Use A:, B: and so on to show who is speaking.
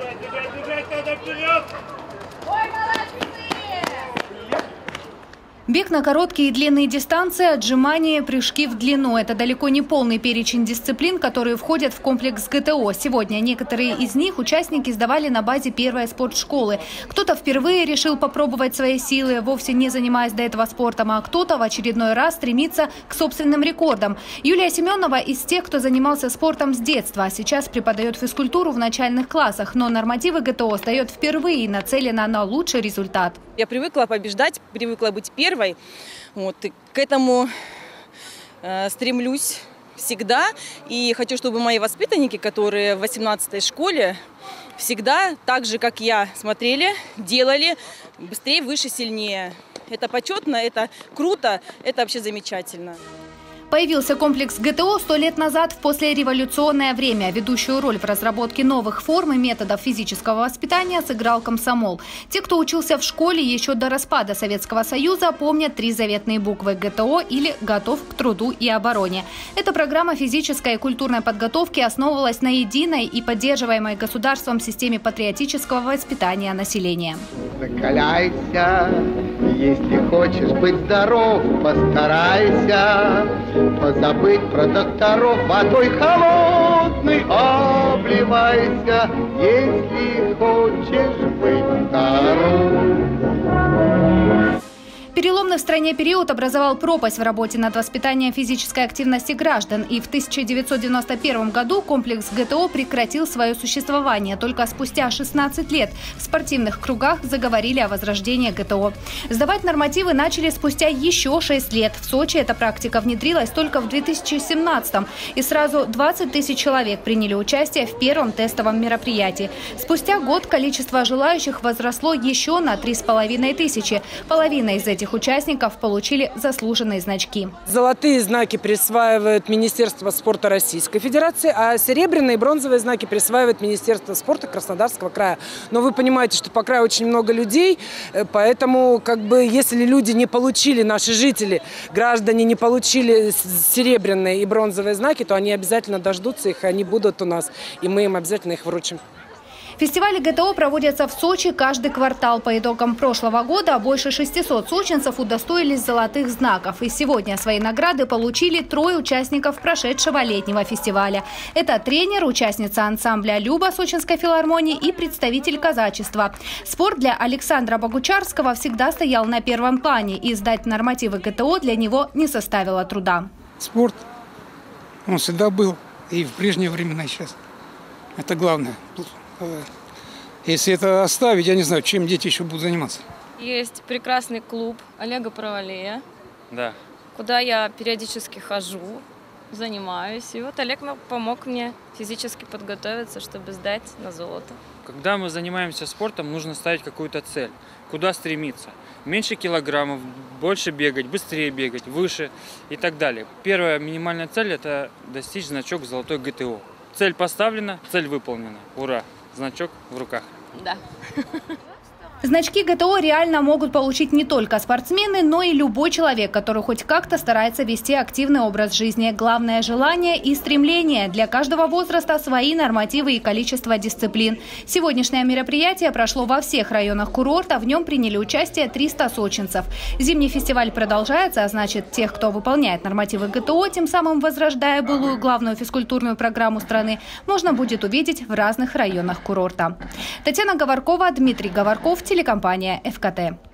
A: Бег на короткие и длинные дистанции, отжимания, прыжки в длину – это далеко не полный перечень дисциплин, которые входят в комплекс ГТО. Сегодня некоторые из них участники сдавали на базе первой спортшколы. Кто-то впервые решил попробовать свои силы, вовсе не занимаясь до этого спортом, а кто-то в очередной раз стремится к собственным рекордам. Юлия Семенова из тех, кто занимался спортом с детства, а сейчас преподает физкультуру в начальных классах, но нормативы ГТО сдает впервые и нацелена на лучший результат.
B: Я привыкла побеждать, привыкла быть первой. Вот, и к этому стремлюсь всегда. И хочу, чтобы мои воспитанники, которые в 18-й школе, всегда так же, как я, смотрели, делали быстрее, выше, сильнее. Это почетно, это круто, это вообще замечательно.
A: Появился комплекс ГТО 100 лет назад в послереволюционное время. Ведущую роль в разработке новых форм и методов физического воспитания сыграл комсомол. Те, кто учился в школе еще до распада Советского Союза, помнят 3 заветные буквы ГТО или «Готов к труду и обороне». Эта программа физической и культурной подготовки основывалась на единой и поддерживаемой государством системе патриотического воспитания населения.
C: Закаляйся, если хочешь быть здоров, постарайся. Позабыть про докторов, водой холодной обливайся, если хочешь быть здоров.
A: Переломный в стране период образовал пропасть в работе над воспитанием физической активности граждан. И в 1991 году комплекс ГТО прекратил свое существование. Только спустя 16 лет в спортивных кругах заговорили о возрождении ГТО. Сдавать нормативы начали спустя еще 6 лет. В Сочи эта практика внедрилась только в 2017-м. И сразу 20 тысяч человек приняли участие в первом тестовом мероприятии. Спустя год количество желающих возросло еще на 3,5 тысячи. Половина из этих участников получили заслуженные значки.
D: Золотые знаки присваивает Министерство спорта Российской Федерации, а серебряные и бронзовые знаки присваивает Министерство спорта Краснодарского края. Но вы понимаете, что по краю очень много людей, поэтому если люди не получили, наши жители, граждане не получили серебряные и бронзовые знаки, то они обязательно дождутся их, они будут у нас, и мы им обязательно их вручим.
A: Фестивали ГТО проводятся в Сочи каждый квартал. По итогам прошлого года больше 600 сочинцев удостоились золотых знаков. И сегодня свои награды получили 3 участников прошедшего летнего фестиваля. Это тренер, участница ансамбля «Люба» Сочинской филармонии и представитель казачества. Спорт для Александра Богучарского всегда стоял на первом плане. И сдать нормативы ГТО для него не составило труда.
E: Спорт, он всегда был и в прежние времена, и сейчас. Это главное. Если это оставить, я не знаю, чем дети еще будут заниматься.
F: Есть прекрасный клуб Олега Праволея,
G: да,
F: куда я периодически хожу, занимаюсь. И вот Олег помог мне физически подготовиться, чтобы сдать на золото.
G: Когда мы занимаемся спортом, нужно ставить какую-то цель. Куда стремиться? Меньше килограммов, больше бегать, быстрее бегать, выше и так далее. Первая минимальная цель – это достичь значок «Золотой ГТО». Цель поставлена, цель выполнена. Ура! Значок в руках.
F: Да.
A: Значки ГТО реально могут получить не только спортсмены, но и любой человек, который хоть как-то старается вести активный образ жизни. Главное – желание и стремление. Для каждого возраста свои нормативы и количество дисциплин. Сегодняшнее мероприятие прошло во всех районах курорта. В нем приняли участие 300 сочинцев. Зимний фестиваль продолжается, а значит, тех, кто выполняет нормативы ГТО, тем самым возрождая былую главную физкультурную программу страны, можно будет увидеть в разных районах курорта. Татьяна Говоркова, Дмитрий Говорков, телекомпания ФКТ.